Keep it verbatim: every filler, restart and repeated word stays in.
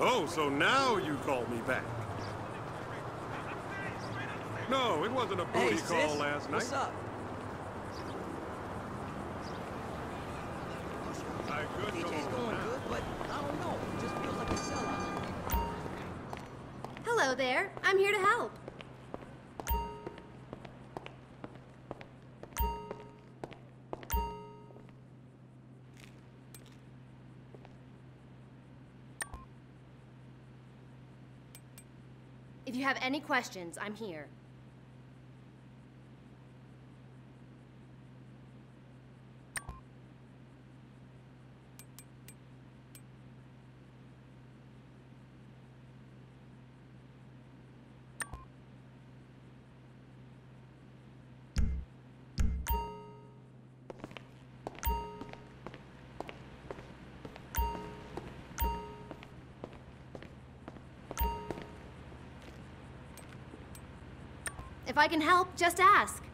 Oh, so now you called me back. No, it wasn't a booty Hey, call sis, last night. what's up? I could D J's go going home now. good, but I don't know. It just feels like a sellout. Hello there. I'm here to help. If you have any questions, I'm here. If I can help, just ask.